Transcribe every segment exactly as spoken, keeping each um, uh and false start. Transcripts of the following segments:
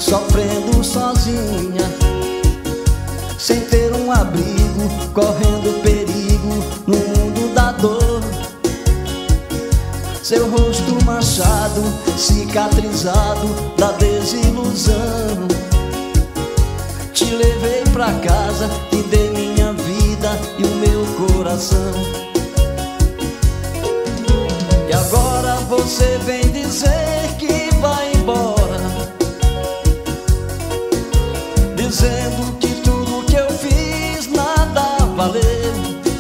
sofrendo sozinha, sem ter um abrigo, correndo perigo no mundo da dor. Seu rosto manchado, cicatrizado da desilusão. Te levei pra casa, te dei minha vida e o meu coração. E agora você vem dizer que vai embora, dizendo que tudo que eu fiz nada valeu.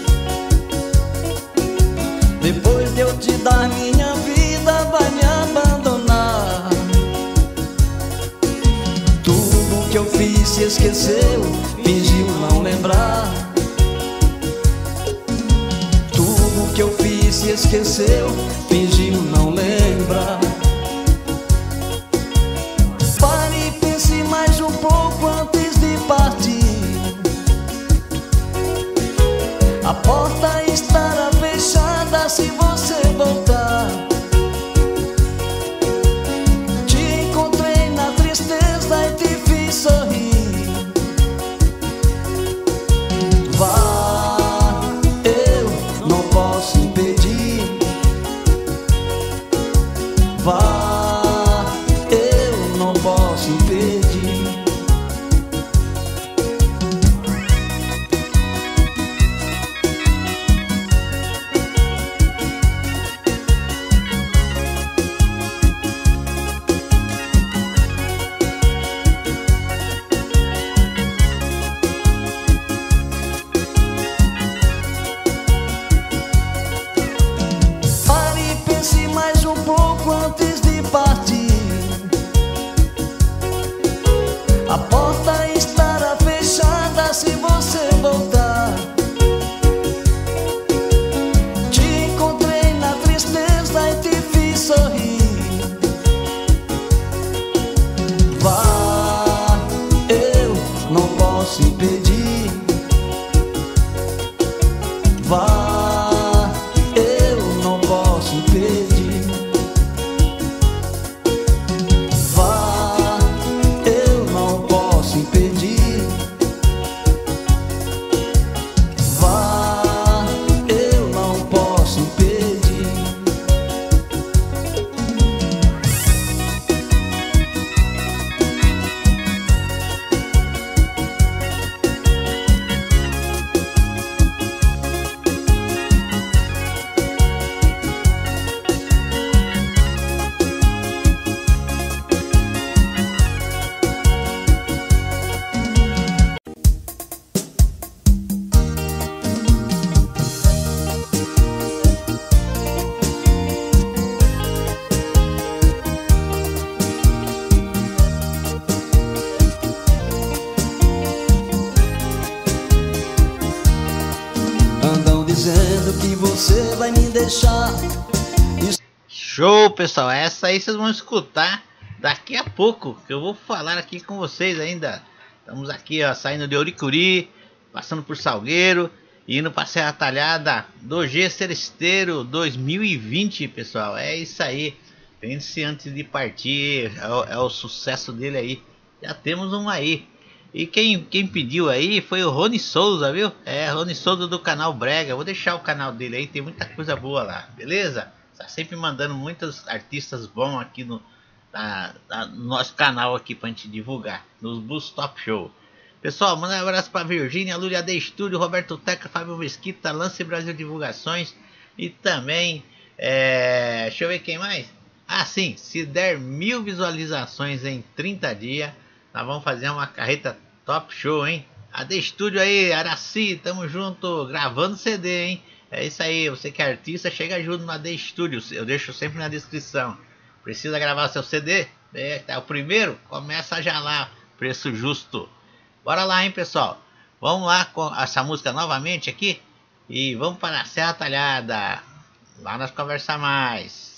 Depois de eu te dar minha vida, vai me abandonar. Tudo que eu fiz se esqueceu, fingiu não lembrar. Tudo que eu fiz se esqueceu, fingiu não lembrar. Pare e pense mais um pouco antes de partir. A porta estará fechada se você voltar. Te encontrei na tristeza e te fiz sorrir. Vá, eu não posso impedir. Vá, eu não posso impedir. Antes de partir, a porta estará fechada se você voltar. Te encontrei na tristeza e te fiz sorrir. Vá, eu não posso impedir. Vá, eu não posso impedir. Dizendo que você vai me deixar. Show, pessoal, essa aí vocês vão escutar daqui a pouco, que eu vou falar aqui com vocês ainda. Estamos aqui, ó, saindo de Oricuri, passando por Salgueiro, indo para Serra Talhada do G Seresteiro dois mil e vinte, pessoal. É isso aí, pense antes de partir, é o, é o sucesso dele aí. Já temos um aí. E quem, quem pediu aí foi o Rony Souza, viu? É, Rony Souza do canal Brega. Eu vou deixar o canal dele aí, tem muita coisa boa lá, beleza? Tá sempre mandando muitos artistas bons aqui no, na, na, no nosso canal aqui pra gente divulgar, nos Bus Top Show. Pessoal, manda um abraço pra Virgínia, Lúlia D Estúdio, Roberto Teca, Fábio Mesquita, Lance Brasil Divulgações. E também, é, deixa eu ver quem mais. Ah sim, se der mil visualizações em trinta dias, nós vamos fazer uma carreta top show, hein? A D Estúdio aí, Araci, tamo junto, gravando C D, hein? É isso aí, você que é artista, chega junto na D Estúdio, eu deixo sempre na descrição. Precisa gravar seu C D? É, tá o primeiro? Começa já lá, preço justo. Bora lá, hein, pessoal? Vamos lá com essa música novamente aqui e vamos para a Serra Talhada. Lá nós conversamos mais.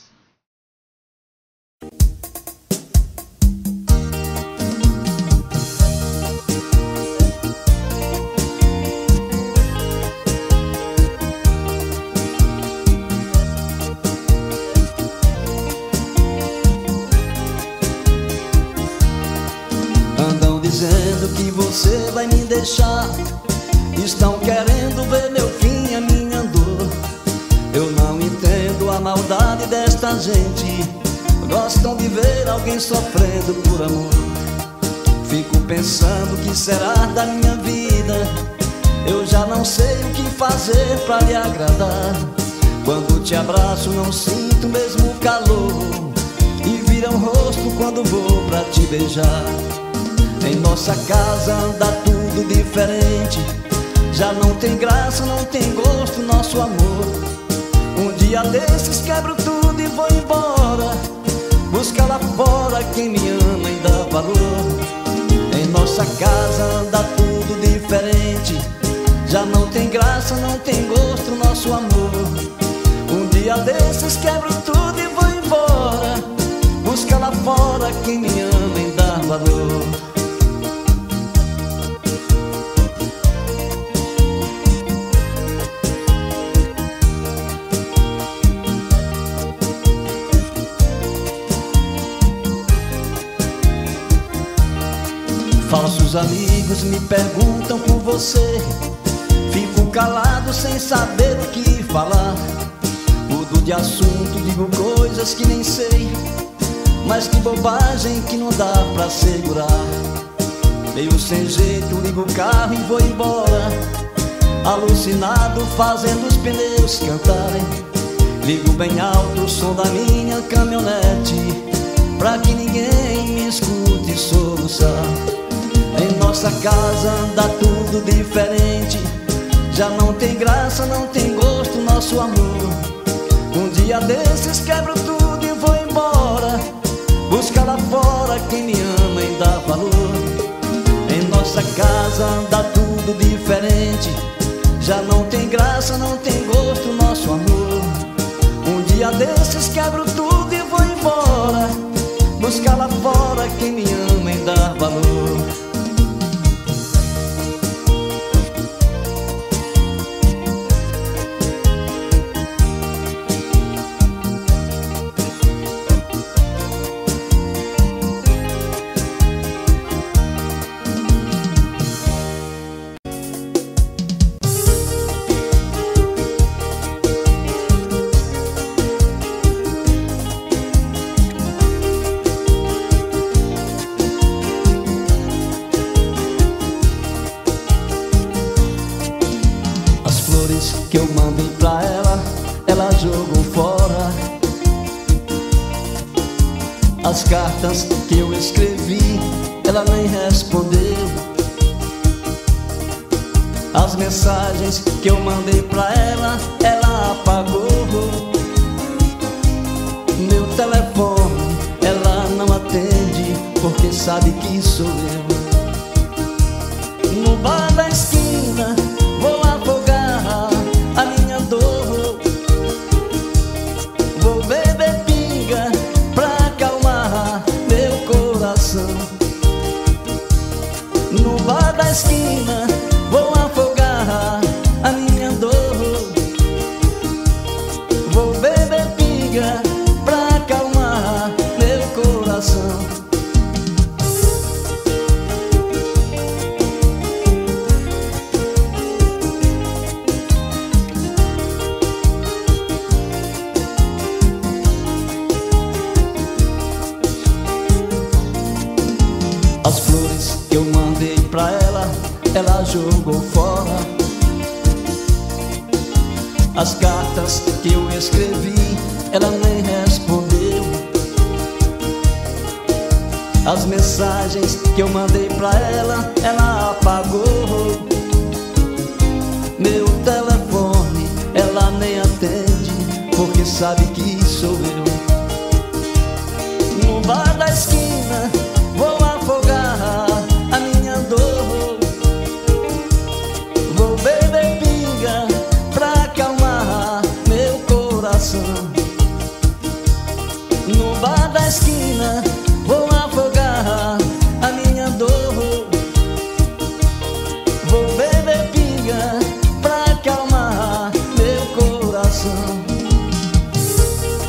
dizendo que você vai me deixar. Estão querendo ver meu fim, a minha dor. Eu não entendo a maldade desta gente. Gostam de ver alguém sofrendo por amor. Fico pensando o que será da minha vida. Eu já não sei o que fazer pra lhe agradar. Quando te abraço não sinto o mesmo calor, e vira o rosto quando vou pra te beijar. Em nossa casa anda tudo diferente. Já não tem graça, não tem gosto nosso amor. Um dia desses quebro tudo e vou embora. Busca lá fora quem me ama e dá valor. Em nossa casa anda tudo diferente. Já não tem graça, não tem gosto nosso amor. Um dia desses quebro tudo e vou embora. Busca lá fora quem me ama e dá valor. Falsos amigos me perguntam por você. Fico calado sem saber o que falar. Mudo de assunto, digo coisas que nem sei. Mas que bobagem que não dá pra segurar. Meio sem jeito, ligo o carro e vou embora. Alucinado, fazendo os pneus cantarem. Ligo bem alto o som da minha caminhonete, pra que ninguém me escute soluçar. Em nossa casa anda tudo diferente. Já não tem graça, não tem gosto nosso amor. Um dia desses quebro tudo e vou embora. Busca lá fora quem me ama e dá valor. Em nossa casa anda tudo diferente. Já não tem graça, não tem gosto nosso amor. Um dia desses quebro tudo e vou embora. Busca lá fora quem me ama e dá valor. Que eu mandei pra ela, ela jogou fora. As cartas que eu escrevi, ela nem respondeu. As mensagens que eu mandei pra ela, ela apagou. Meu telefone ela não atende, porque sabe que sou eu. No bar da esquina vou afogar a minha dor. Vou beber pinga pra acalmar meu coração. No bar da esquina vou afogar a minha dor. Vou beber pinga pra acalmar meu coração. As flores que eu mandei pra ela, ela jogou fora. As cartas que eu escrevi, ela nem respondeu. As mensagens que eu mandei pra ela, ela apagou. Meu telefone ela nem atende, porque sabe que sou eu. No bar da esquina vou afogar a minha dor. Vou beber pinga pra acalmar meu coração. No bar da esquina vou afogar a minha dor. Vou beber pinga pra acalmar meu coração.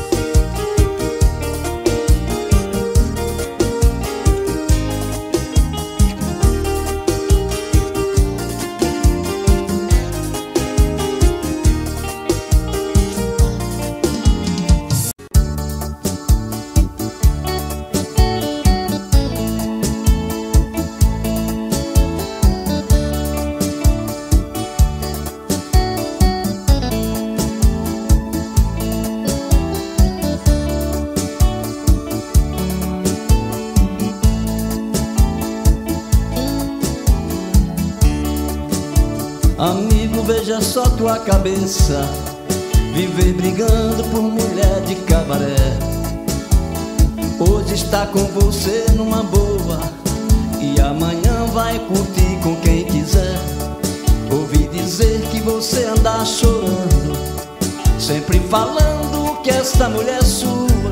Amigo, veja só tua cabeça, viver brigando por mulher de cabaré. Hoje está com você numa boa e amanhã vai curtir com quem quiser. Ouvi dizer que você anda chorando, sempre falando que esta mulher é sua.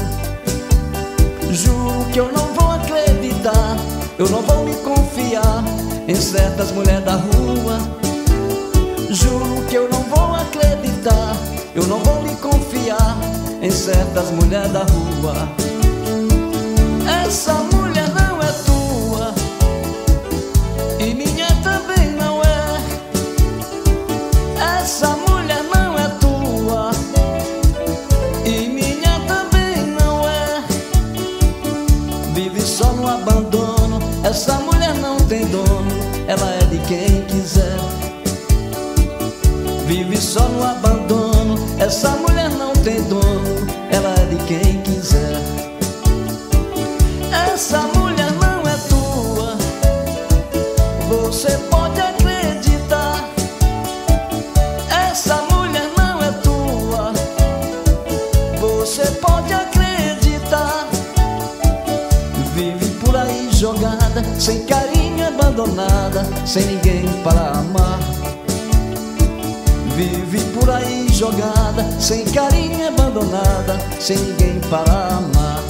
Juro que eu não vou acreditar, eu não vou me confiar em certas mulheres da rua. Juro que eu não vou acreditar, eu não vou me confiar em certas mulheres da rua. Essa mulher não é tua e minha também não é. Essa mulher não é tua e minha também não é. Vive só no abandono, essa mulher não tem dono, ela é de quem quiser. Vive só no abandono, essa mulher não tem dono, ela é de quem quiser. Essa mulher não é tua, você pode acreditar. Essa mulher não é tua, você pode acreditar. Vive por aí jogada, sem carinho, abandonada, sem ninguém para amar. Vive por aí jogada, sem carinho, abandonada, sem ninguém para amar.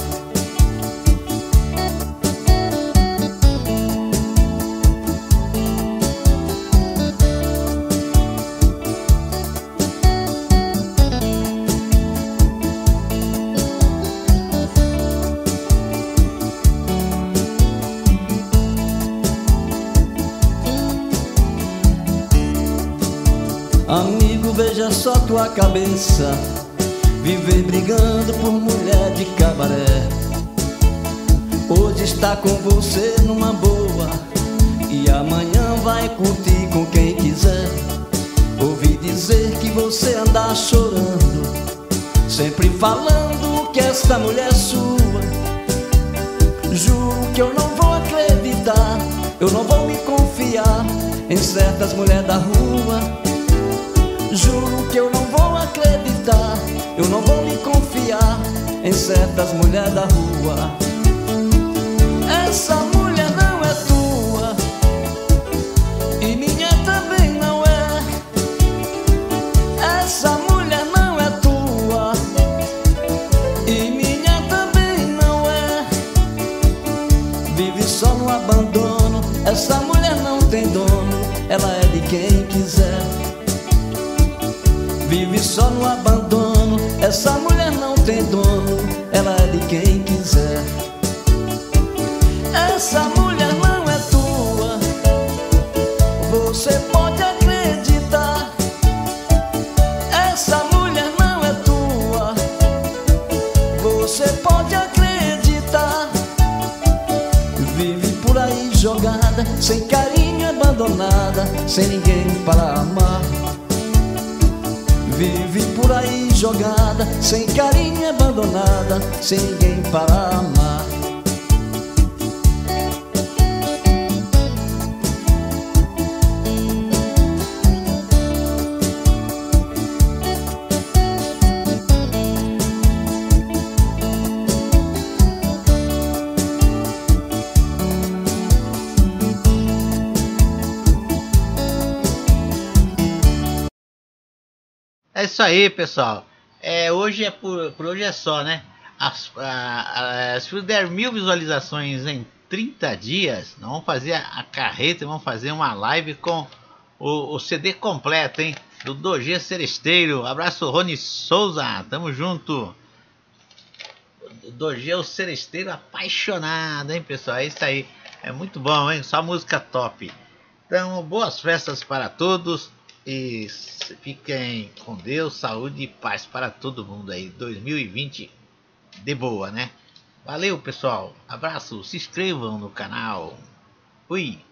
Amigo, veja só tua cabeça, viver brigando por mulher de cabaré. Hoje está com você numa boa e amanhã vai curtir com quem quiser. Ouvi dizer que você anda chorando, sempre falando que esta mulher é sua. Juro que eu não vou acreditar, eu não vou me confiar em certas mulheres da rua. Juro que eu não vou acreditar, eu não vou me confiar em certas mulheres da rua. Essa mulher não é tua e minha também não é. Essa mulher não é tua e minha também não é. Vive só no abandono, essa mulher não tem dono, ela é de quem quiser. Vive só no abandono, essa mulher não tem dono, ela é de quem quiser. Essa mulher não é tua, você pode acreditar. Essa mulher não é tua, você pode acreditar. Vive por aí jogada, sem carinho, abandonada, sem ninguém para amar. Vive por aí jogada, sem carinho, abandonada, sem ninguém para amar. É isso aí, pessoal. É, hoje é por, por hoje é só, né? As, a, a, se der mil visualizações em trinta dias, nós vamos fazer a, a carreta, vamos fazer uma live com o, o C D completo, hein? Do Dogê Seresteiro. Abraço, Rony Souza, tamo junto. Dogê o Seresteiro apaixonado, hein, pessoal? É isso aí, é muito bom, hein? Só música top. Então, boas festas para todos. E fiquem com Deus, saúde e paz para todo mundo aí. dois mil e vinte de boa, né? Valeu, pessoal. Abraço. Se inscrevam no canal. Fui.